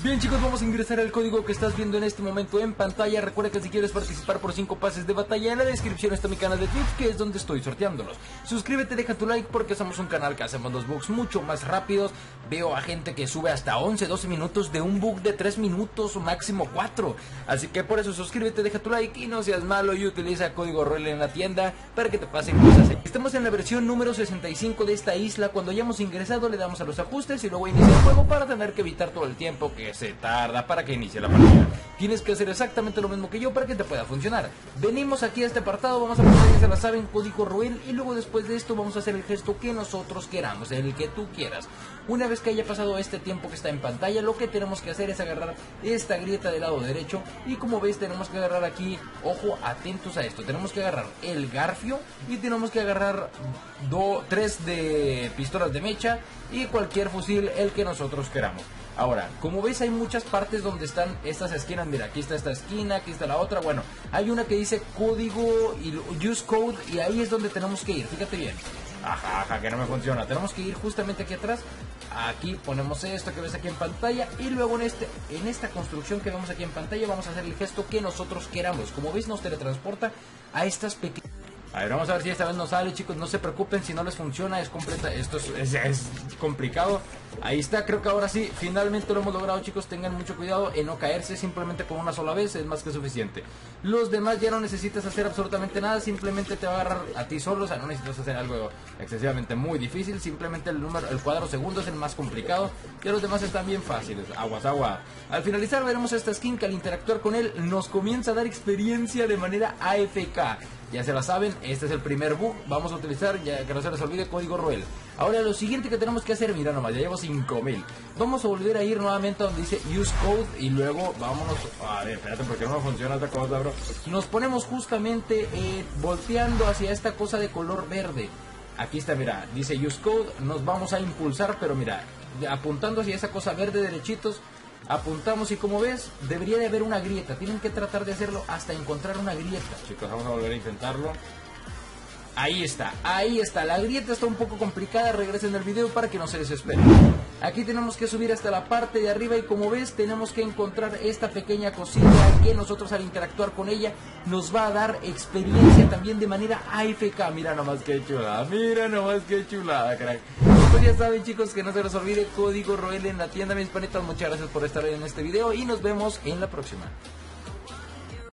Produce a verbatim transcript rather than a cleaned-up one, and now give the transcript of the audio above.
Bien chicos, vamos a ingresar al código que estás viendo en este momento en pantalla. Recuerda que si quieres participar por cinco pases de batalla, en la descripción está mi canal de Twitch, que es donde estoy sorteándolos. Suscríbete, deja tu like porque somos un canal que hacemos los bugs mucho más rápidos. Veo a gente que sube hasta once, doce minutos de un bug de tres minutos o máximo cuatro. Así que por eso suscríbete, deja tu like y no seas malo y utiliza código Roel en la tienda para que te pasen cosas. Estamos en la versión número sesenta y cinco de esta isla. Cuando hayamos ingresado le damos a los ajustes y luego inicia el juego para tener que evitar todo el tiempo que se tarda para que inicie la partida. Tienes que hacer exactamente lo mismo que yo para que te pueda funcionar. Venimos aquí a este apartado, vamos a poner, ya se la saben, código Roel, y luego después de esto vamos a hacer el gesto que nosotros queramos, el que tú quieras. Una vez que haya pasado este tiempo que está en pantalla, lo que tenemos que hacer es agarrar esta grieta del lado derecho y como ves tenemos que agarrar aquí, ojo, atentos a esto, tenemos que agarrar el garfio y tenemos que agarrar do, tres de pistolas de mecha y cualquier fusil, el que nosotros queramos. Ahora, como ves hay muchas partes donde están estas esquinas, mira, aquí está esta esquina, aquí está la otra, bueno, hay una que dice código y use code y ahí es donde tenemos que ir, fíjate bien. Ajá, ajá, que no me funciona, tenemos que ir justamente aquí atrás, aquí ponemos esto que ves aquí en pantalla y luego en, este, en esta construcción que vemos aquí en pantalla vamos a hacer el gesto que nosotros queramos. Como ves nos teletransporta a estas pequeñas... A ver, vamos a ver si esta vez nos sale, chicos, no se preocupen si no les funciona, es completa, esto es, es, es complicado. Ahí está, creo que ahora sí, finalmente lo hemos logrado, chicos, tengan mucho cuidado en no caerse, simplemente con una sola vez es más que suficiente. Los demás ya no necesitas hacer absolutamente nada, simplemente te va a agarrar a ti solo, o sea, no necesitas hacer algo excesivamente muy difícil, simplemente el número, el cuadro segundo es el más complicado, y los demás están bien fáciles, aguas, agua. Al finalizar veremos esta skin que al interactuar con él nos comienza a dar experiencia de manera A F K. Ya se la saben, este es el primer bug, vamos a utilizar, ya que no se les olvide, código Roel. Ahora lo siguiente que tenemos que hacer, mira nomás, ya llevo cinco mil. Vamos a volver a ir nuevamente a donde dice use code y luego vámonos, a ver, espérate porque no funciona esta cosa, bro. Nos ponemos justamente eh, volteando hacia esta cosa de color verde. Aquí está, mira, dice use code, nos vamos a impulsar, pero mira, apuntando hacia esa cosa verde derechitos. Apuntamos y como ves, debería de haber una grieta. Tienen que tratar de hacerlo hasta encontrar una grieta. Chicos, vamos a volver a intentarlo. Ahí está, ahí está. La grieta está un poco complicada. Regresen al video para que no se desesperen. Aquí tenemos que subir hasta la parte de arriba y como ves tenemos que encontrar esta pequeña cosita que nosotros al interactuar con ella nos va a dar experiencia también de manera A F K. Mira nomás que chulada, mira nomás que chulada, crack. Pues ya saben, chicos, que no se les olvide código Roel en la tienda, mis panitas. Muchas gracias por estar en este video y nos vemos en la próxima.